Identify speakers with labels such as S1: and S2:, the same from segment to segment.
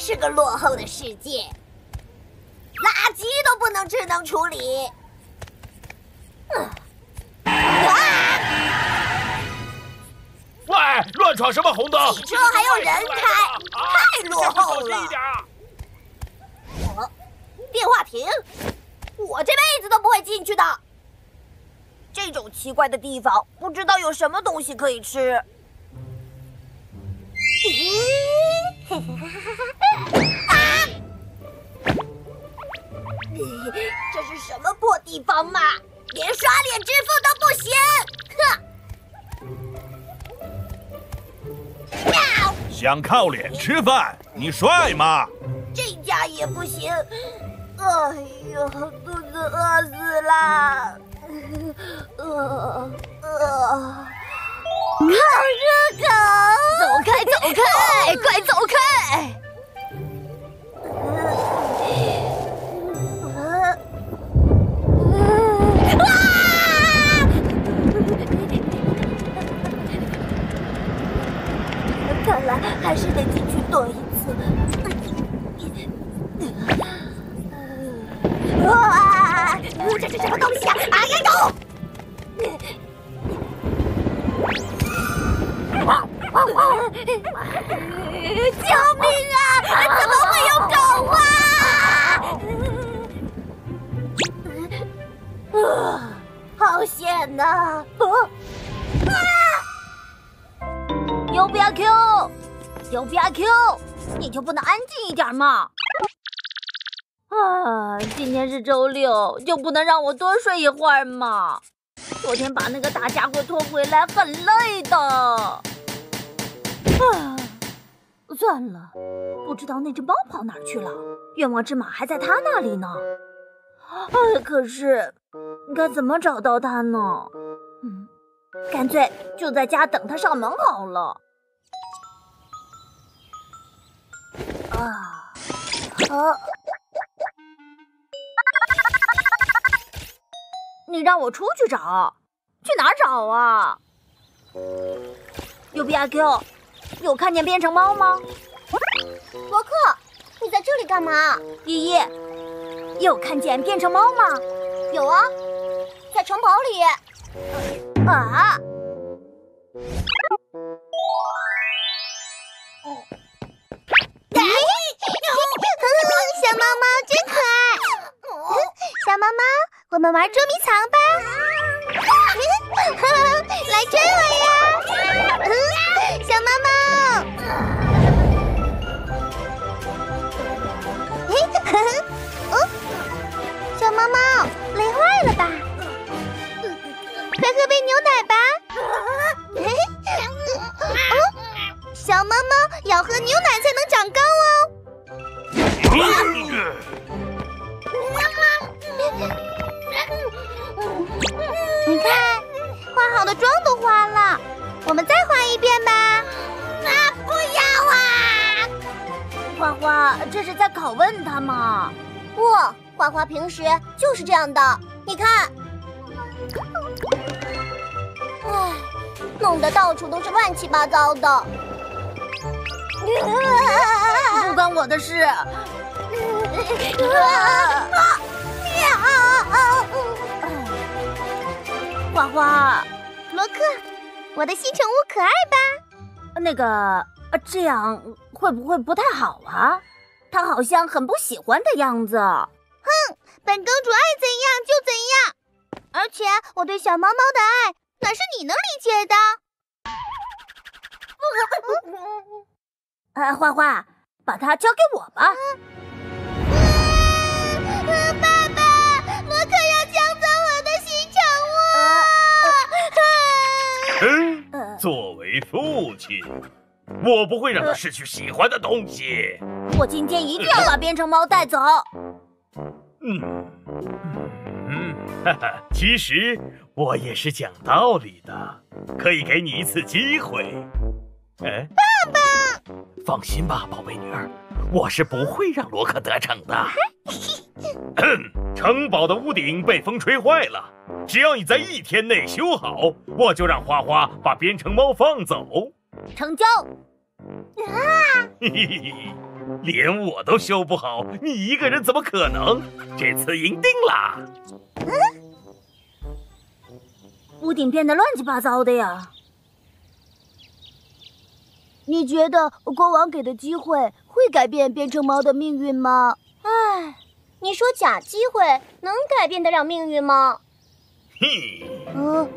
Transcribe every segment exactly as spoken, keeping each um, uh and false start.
S1: 是个落后的世界，垃圾都不能智能处理。嗯啊！
S2: 喂，乱闯什么红灯？
S1: 汽车还有人开，太落后了。我电话亭，我这辈子都不会进去的。这种奇怪的地方，不知道有什么东西可以吃。啊！这是什么破地方嘛？连刷脸支付都不行！哼！喵！
S2: 想靠脸吃饭，你帅吗？
S1: 这家也不行。哎呦，肚子饿死了！呃呃，好热狗！走开，走开，快走开！看来还是得进去躲一次。啊！这是什么东西啊？哎呀呦！救命啊！怎么会有狗啊？啊！好险呐！啊！有不要 Q？ 有不要 Q？ 你就不能安静一点吗？啊，今天是周六，就不能让我多睡一会儿吗？昨天把那个大家伙拖回来，很累的。啊，算了，不知道那只猫跑哪儿去了。愿望之马还在它那里呢。哎，可是该怎么找到它呢？嗯，干脆就在家等它上门好了。啊啊！你让我出去找，去哪儿找啊 ？U B I Q， 有看见变成猫吗？罗克，你在这里干嘛？依依，有看见变成猫吗？有啊，在城堡里。啊！
S3: 小猫猫真可爱。小猫猫，我们玩捉迷藏吧。来追我呀！小猫猫。哦，小猫猫累坏了吧？快喝杯牛奶吧。哦，小猫猫要喝牛奶才能长高哦。你看，化好的妆都花了，我们再画一遍吧。
S1: 啊，不要啊！花花，这是在拷问他吗？不，花花平时就是这样的。你看，唉，弄得到处都是乱七八糟的。
S3: 不关我的事。
S1: 花花，
S3: 罗克，我的新宠物可爱吧？
S1: 那个，这样会不会不太好啊？他好像很不喜欢的样子。
S3: 哼，本公主爱怎样就怎样，而且我对小猫猫的爱哪是你能理解的？
S1: 啊，花花，把它交给我吧。
S3: 嗯，爸爸，罗克要抢走我的新宠物。
S2: 嗯，作为父亲，我不会让他失去喜欢的东西。
S1: 我今天一定要把变成猫带走。
S2: 嗯嗯，哈哈，其实我也是讲道理的，可以给你一次机会。哎，
S3: 爸爸，
S2: 放心吧，宝贝女儿，我是不会让罗克得逞的。城堡的屋顶被风吹坏了，只要你在一天内修好，我就让花花把变成猫放走。
S1: 成交。
S3: 啊！
S2: 嘿嘿嘿， 连我都修不好，你一个人怎么可能？这次赢定了。
S1: 嗯，屋顶变得乱七八糟的呀。
S3: 你觉得国王给的机会会改变变成猫的命运吗？
S1: 唉，你说假机会能改变得了命运吗？
S2: 嘿，
S3: 嗯，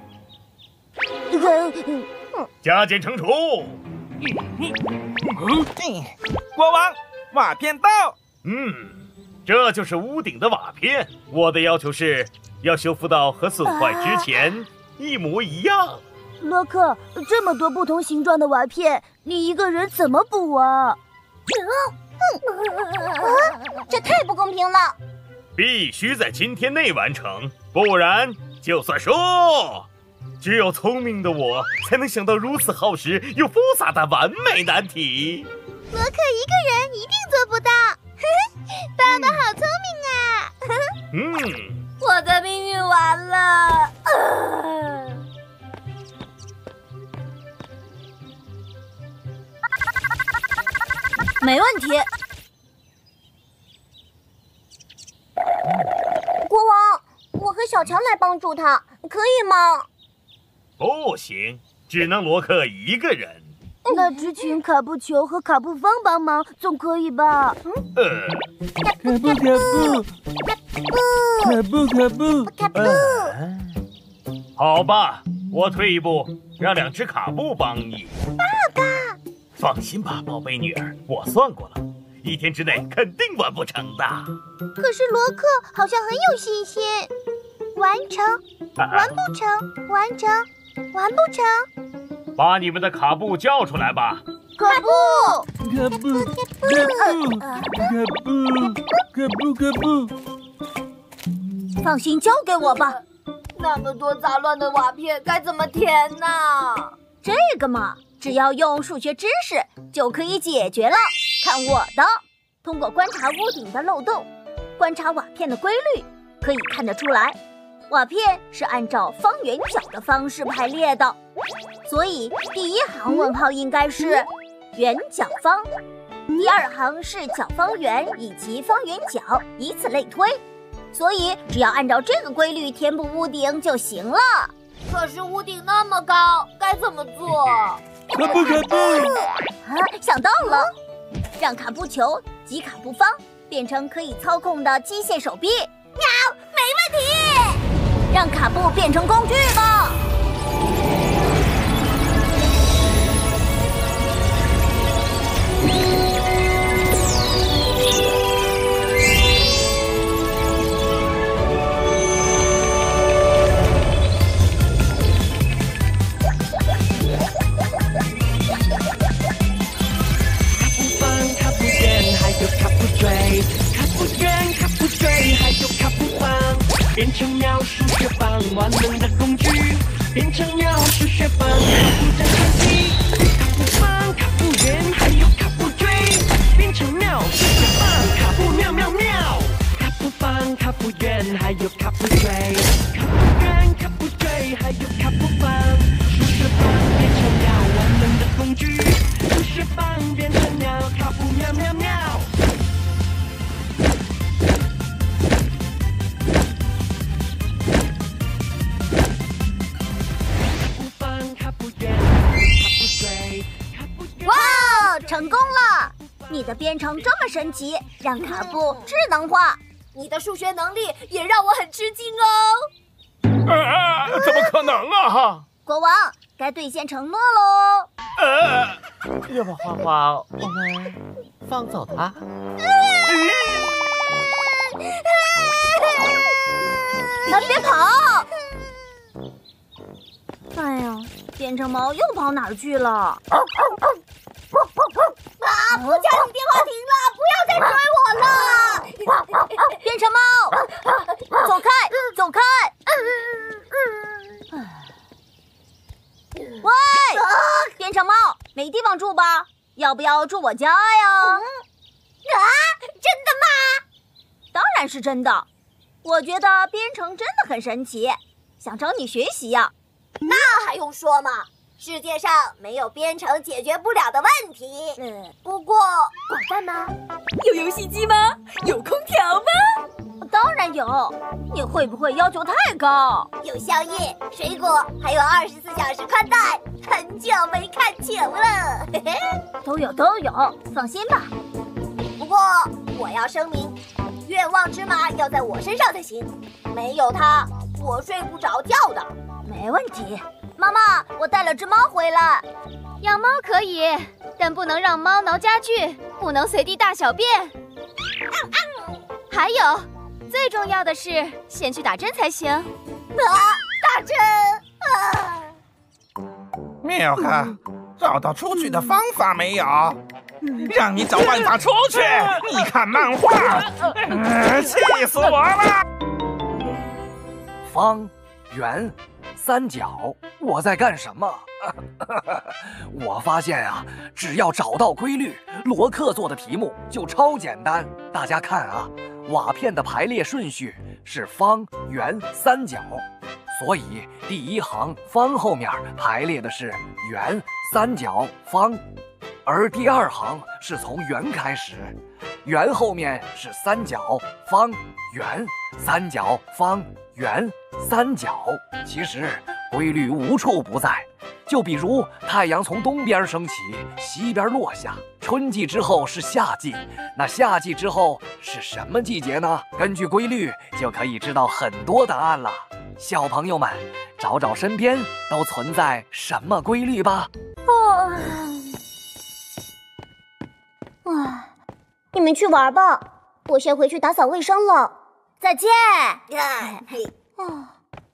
S2: 加减乘除。
S4: 国王，瓦片到。
S2: 嗯，这就是屋顶的瓦片。我的要求是要修复到和损坏之前一模一样。
S3: 洛克，这么多不同形状的瓦片，你一个人怎么补啊？
S1: 啊，这太不公平了！
S2: 必须在今天内完成，不然就算输。只有聪明的我才能想到如此耗时又复杂的完美难题。
S3: 洛克一个人一定做不到。爸爸好聪明啊！
S2: 嗯，
S1: 我的命运完了。呃没问题。国王，我和小强来帮助他，可以吗？
S2: 不行，只能罗克一个人。
S3: 那只请卡布球和卡布方帮忙，总可以吧？
S2: 呃，
S4: 卡布卡布，卡布卡布
S1: 卡布，
S2: 呃，好吧，我退一步，让两只卡布帮你。
S3: 爸爸，
S2: 放心吧，宝贝女儿，我算过了，一天之内肯定完不成的。
S3: 可是罗克好像很有信心。完成，完不成，完成，完不成。
S2: 把你们的卡布叫出来吧。
S3: 卡布，
S4: 卡布卡布卡布卡布。
S1: 放心，交给我吧。那么多杂乱的瓦片该怎么填呢？这个嘛，只要用数学知识就可以解决了。看我的！通过观察屋顶的漏洞，观察瓦片的规律，可以看得出来，瓦片是按照方圆角的方式排列的。所以第一行问号应该是圆角方，第二行是角方圆以及方圆角，以此类推。所以只要按照这个规律填补屋顶就行了。可是屋顶那么高，该怎么做？
S4: 卡布卡布！
S1: 啊，想到了，让卡布球及卡布方变成可以操控的机械手臂。喵，没问题。让卡布变成工具吧。
S5: 变成鸟数学棒，万能的工具。变成鸟数学棒，卡布在前进。卡布棒、卡布圆，还有卡布锥。变成鸟数学棒，卡布喵喵喵。卡布棒、卡布圆，还有卡布锥。卡布圆、卡布锥，还有卡布棒。数学棒变成鸟，万能的工具。数学棒变成鸟，卡布喵喵喵。
S1: 成功了！你的编程这么神奇，让卡布智能化。你的数学能力也让我很吃惊哦。
S2: 啊，怎么可能啊！
S1: 国王，该兑现承诺喽。
S2: 呃，
S6: 要不花花，我们放走他？
S1: 啊，别跑！哎呀，变成猫又跑哪儿去了？啊！不叫你电话停了，不要再追我了！变成猫，走开，走开！喂，变成猫，没地方住吧？要不要住我家呀？啊，真的吗？当然是真的。我觉得编程真的很神奇，想找你学习呀。那还用说吗？ 世界上没有编程解决不了的问题。嗯，不过广泛吗？
S7: 有游戏机吗？有空调吗？
S1: 当然有。你会不会要求太高？有宵夜、水果，还有二十四小时宽带。很久没看球了，嘿嘿。都有都有，放心吧。不过我要声明，愿望之马要在我身上才行，没有它我睡不着觉的。没问题。妈妈，我带了只猫回来。
S3: 养猫可以，但不能让猫挠家具，不能随地大小便。还有，最重要的是先去打针才行。啊，
S1: 打针啊！
S8: 妙克，找到出去的方法没有？让你找办法出去！你看漫画，呃、气死我了！
S9: 方、圆、三角，我在干什么？我发现啊，只要找到规律，罗克做的题目就超简单。大家看啊，瓦片的排列顺序是方、圆、三角，所以第一行方后面排列的是圆、三角、方，而第二行是从圆开始，圆后面是三角、方、圆、三角、方、圆、三角。其实规律无处不在，就比如太阳从东边升起，西边落下。春季之后是夏季，那夏季之后是什么季节呢？根据规律就可以知道很多答案了。小朋友们，找找身边都存在什么规律吧。
S1: 哦，
S3: 唉，你们去玩吧，我先回去打扫卫生了。
S1: 再见。
S3: 啊。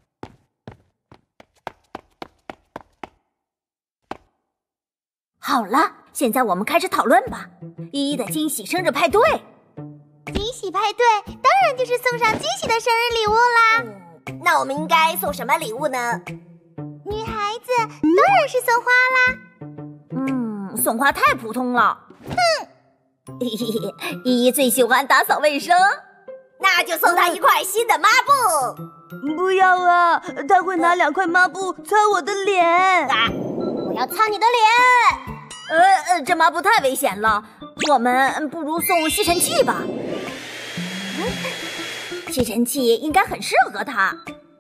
S1: 好了，现在我们开始讨论吧。依依的惊喜生日派对，
S3: 惊喜派对当然就是送上惊喜的生日礼物啦。
S1: 嗯，那我们应该送什么礼物呢？
S3: 女孩子当然是送花啦。
S1: 嗯，送花太普通了。哼，依依最喜欢打扫卫生，那就送她一块新的抹布。
S7: 不要啊，她会拿两块抹布擦我的脸。
S1: 啊，我要擦你的脸。呃呃，这抹布太危险了，我们不如送吸尘器吧。吸尘器应该很适合他。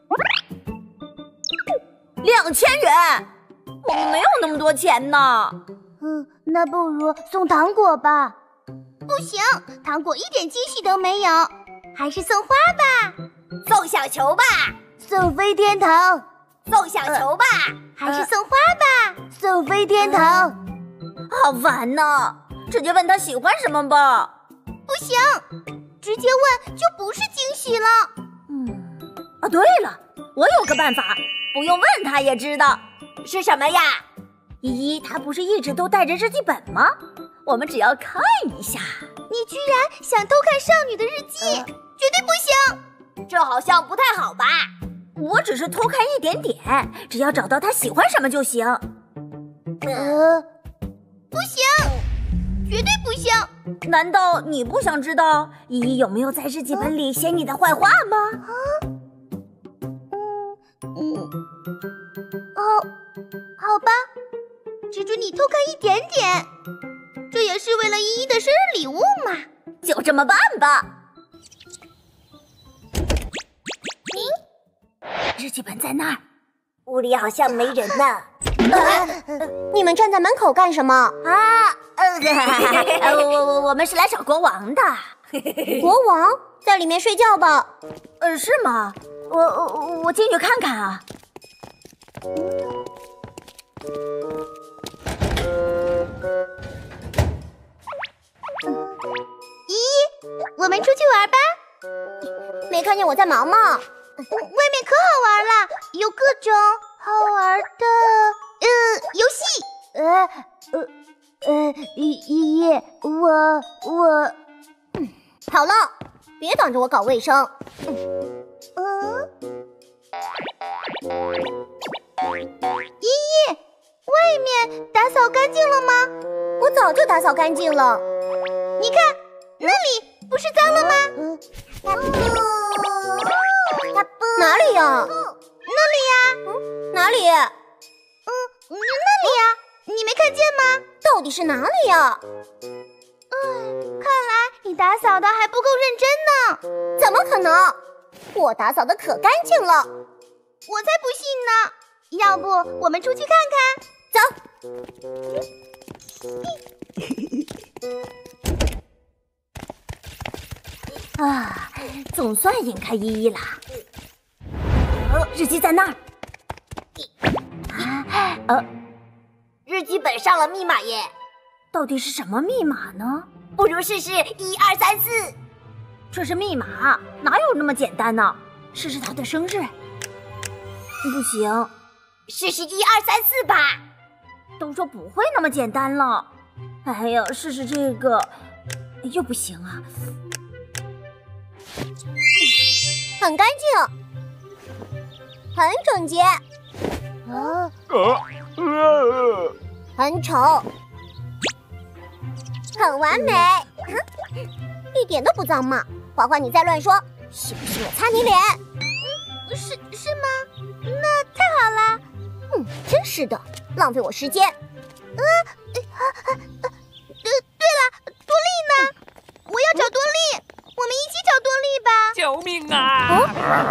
S1: 两千元，我们没有那么多钱呢。
S3: 嗯，那不如送糖果吧。不行，糖果一点惊喜都没有，还是送花吧。
S1: 送小球吧。
S3: 送飞天糖。
S1: 送小球吧。
S3: 还是送花吧。送飞天糖。
S1: 好烦呐！直接问他喜欢什么吧。
S3: 不行，直接问就不是惊喜了。
S1: 嗯，啊，对了，我有个办法，不用问他也知道是什么呀。依依，她不是一直都带着日记本吗？我们只要看一下。
S3: 你居然想偷看少女的日记，呃、绝对不行！
S1: 这好像不太好吧？我只是偷看一点点，只要找到她喜欢什么就行。
S3: 呃。不行，绝对不行！
S1: 难道你不想知道依依有没有在日记本里写你的坏话吗？
S3: 啊，嗯嗯，哦，好吧，只准你偷看一点点，这也是为了依依的生日礼物嘛。
S1: 就这么办吧。日记本在那儿，屋里好像没人呢。
S3: 啊、你们站在门口干什么
S1: 啊？呃，我我我们是来找国王的。
S3: 国王在里面睡觉吧？
S1: 呃，是吗？我我我进去看看啊。
S3: 咦，我们出去玩吧？没看见我在忙吗？外面可好玩了，有各种好玩的呃游戏。呃呃呃，依依，我我，嗯，好了，别挡着我搞卫生。嗯，依依，外面打扫干净了吗？我早就打扫干净了。你看，那里不是脏了吗？嗯。哪里呀？那里呀？嗯，哪里？嗯， 那里呀，你没看见吗？到底是哪里呀？嗯，看来你打扫的还不够认真呢。怎么可能？我打扫的可干净了。我才不信呢。要不我们出去看看？
S1: 走。啊，总算引开依依啦。日记在那儿。啊，呃，
S3: 日记本上了密码耶。
S1: 到底是什么密码呢？
S3: 不如试试一二三四。
S1: 这是密码，哪有那么简单呢？试试他的生日。不行，
S3: 试试一二三四吧。
S1: 都说不会那么简单了。哎呀，试试这个又不行啊。
S3: 很干净，很整洁。啊，
S2: 呃，
S3: 很丑，很完美，一点都不脏嘛！花花，你再乱说，信不信我擦你脸？嗯，是是吗？那太好了。嗯，真是的，浪费我时间。呃，呃，对了，多莉呢？我要找多莉，我们一起找多莉吧。
S9: 救命啊！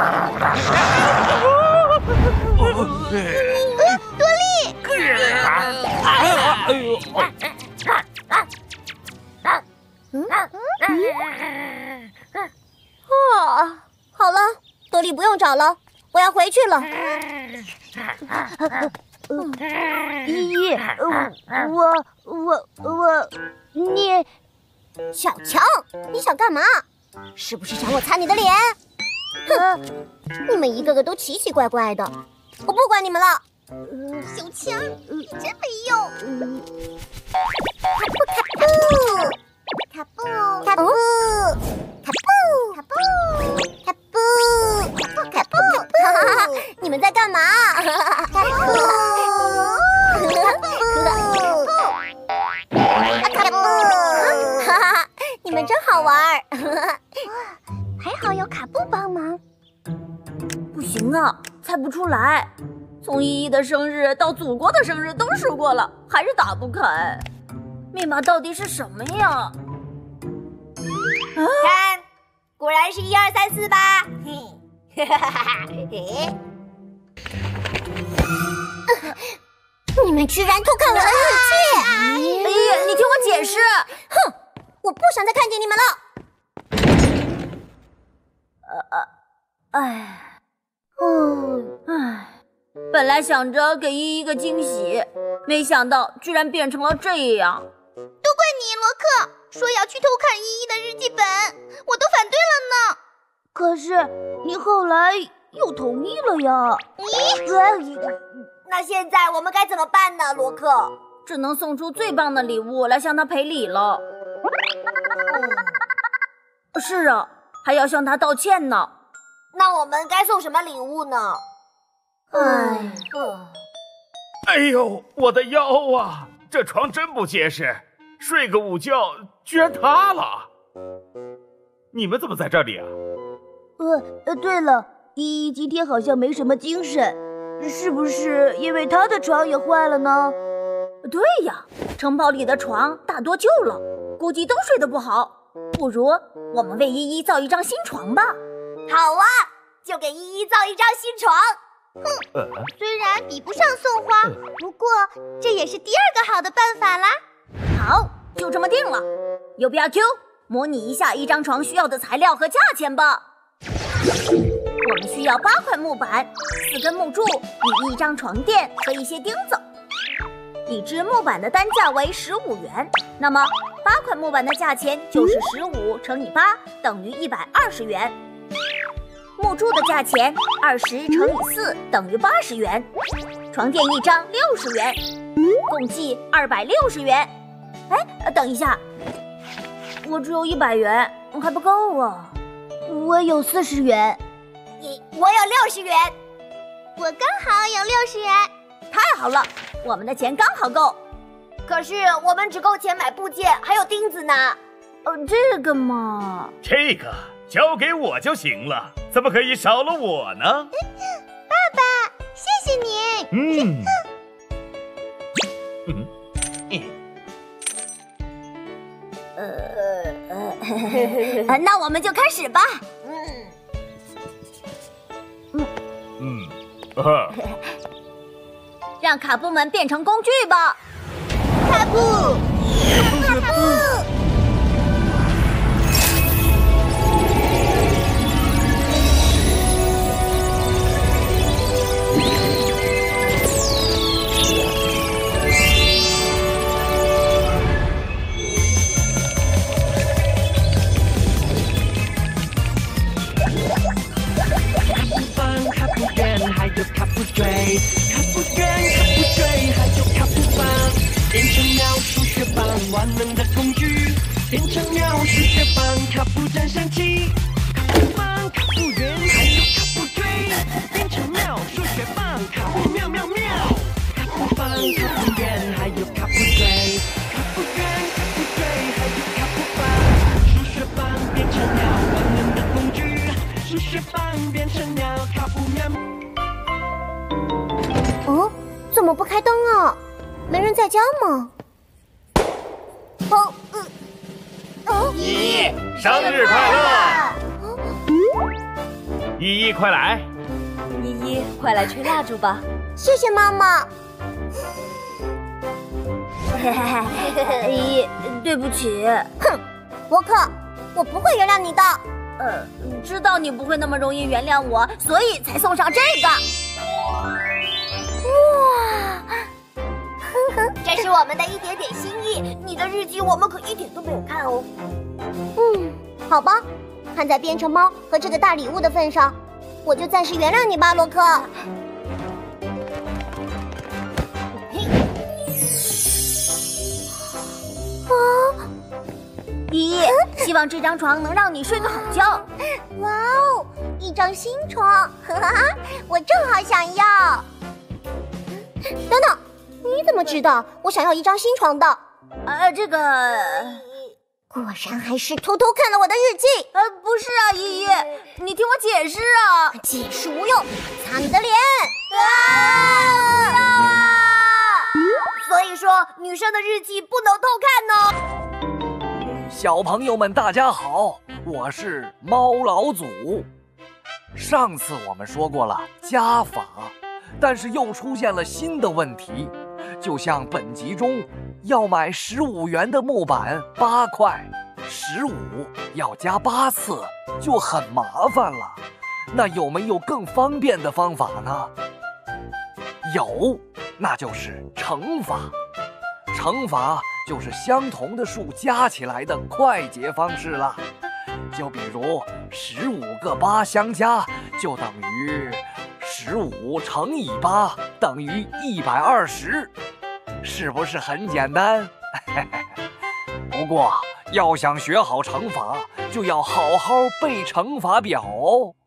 S3: 多莉！
S9: 哎呦！
S3: 嗯哦，好了，多莉不用找了，我要回去了。
S1: 依依，我我我，你，
S3: 小强，你想干嘛？是不是想我擦你的脸？哼，你们一个个都奇奇怪怪的，我不管你们了。小强，你真没用。卡布卡布卡布卡布卡布卡布卡布，哈哈，你们在干嘛？卡布卡布卡布，哈哈，你们真好玩儿。还好有卡布帮忙。
S1: 不行啊，猜不出来。从依依的生日到祖国的生日都试过了，还是打不开。密码到底是什么呀？
S3: 看，果然是一二三四吧。嘿，哈哈哈哈！嘿，你们居然偷看我的日记！
S1: 哎呀，你听我解释！
S3: 哼，我不想再看见你们了。
S1: 呃呃，哎，哦，哎。本来想着给依依个惊喜，没想到居然变成了这样。
S3: 都怪你，罗克，说要去偷看依依的日记本，我都反对了呢。
S1: 可是你后来又同意了呀。
S3: 咦？那现在我们该怎么办呢，罗克？
S1: 只能送出最棒的礼物来向他赔礼了。嗯，是啊，还要向他道歉呢。
S3: 那我们该送什么礼物呢？
S1: 唉，
S2: 哎呦，我的腰啊！这床真不结实，睡个午觉居然塌了。你们怎么在这里啊？
S1: 呃呃，对了，依依今天好像没什么精神，是不是因为她的床也坏了呢？对呀，城堡里的床大多旧了，估计都睡得不好。不如我们为依依造一张新床吧。
S3: 好啊，就给依依造一张新床。哼，虽然比不上送花，不过这也是第二个好的办法啦。
S1: 好，就这么定了。U B R Q， 模拟一下一张床需要的材料和价钱吧。我们需要八块木板、四根木柱与一张床垫和一些钉子。已知木板的单价为十五元，那么八块木板的价钱就是十五乘以八等于一百二十元。木柱的价钱二十乘以四等于八十元，床垫一张六十元，共计二百六十元。哎，等一下，我只有一百元，还不够啊！我有四十元，
S3: 你我有六十元，我刚好有六十元。
S1: 太好了，我们的钱刚好够。
S3: 可是我们只够钱买部件，还有钉子呢。
S1: 哦，这个嘛，
S2: 这个交给我就行了，怎么可以少了我呢？
S3: 爸爸，谢谢你。
S2: 嗯，
S1: 呃，那我们就开始吧。
S2: 嗯嗯，啊，
S1: 让卡布们变成工具吧。卡布，卡布。
S5: 卡布追，卡布卷，卡布追，还有卡布棒，变成鸟数学棒，万能的工具，变成鸟数学棒，卡布站上起，卡布棒，卡布圆，还有卡布追，变成鸟数学棒，卡布喵喵喵，卡布棒，卡布圆，还有卡布追，卡布圆，卡布追，还有卡布棒，数学棒变成鸟，万能的工具，数学棒变成鸟，卡布喵。
S3: 哦，怎么不开灯啊？没人在家吗？哦，呃，哦，
S2: 依依，生日快乐！依依，快来！
S7: 依依，快来吹蜡烛吧！
S3: 谢谢妈妈。
S1: 依依，对不起。
S3: 哼，伯克，我不会原谅你的。
S1: 呃，知道你不会那么容易原谅我，所以才送上这个。
S3: 哇，
S1: 这是我们的一点点心意。你的日记我们可一点都没有看哦。
S3: 嗯，好吧，看在变成猫和这个大礼物的份上，我就暂时原谅你吧，洛克。啊，
S1: 依依，希望这张床能让你睡个好觉。
S3: 哇哦，一张新床，哈哈，我正好想要。等等，你怎么知道我想要一张新床的？
S1: 呃，这个
S3: 果然还是偷偷看了我的日记。
S1: 呃，不是啊，依依，你听我解释啊。
S3: 解释无用，擦你的脸。
S1: 啊！不要啊！所以说，女生的日记不能偷看呢。
S9: 小朋友们，大家好，我是猫老祖。上次我们说过了加法，但是又出现了新的问题，就像本集中要买十五元的木板八块，十五要加八次，就很麻烦了。那有没有更方便的方法呢？有，那就是乘法。乘法就是相同的数加起来的快捷方式了。就比如十五个八相加，就等于十五乘以八等于一百二十，是不是很简单？不过要想学好乘法，就要好好背乘法表哦。